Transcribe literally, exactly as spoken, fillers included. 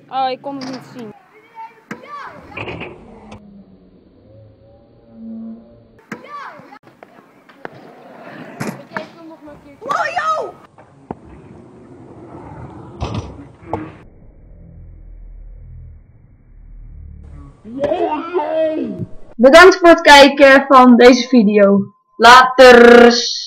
Oh, ik kon het niet zien. Ik even nog maar een keertje. Wow, yo! Bedankt voor het kijken van deze video. Laters!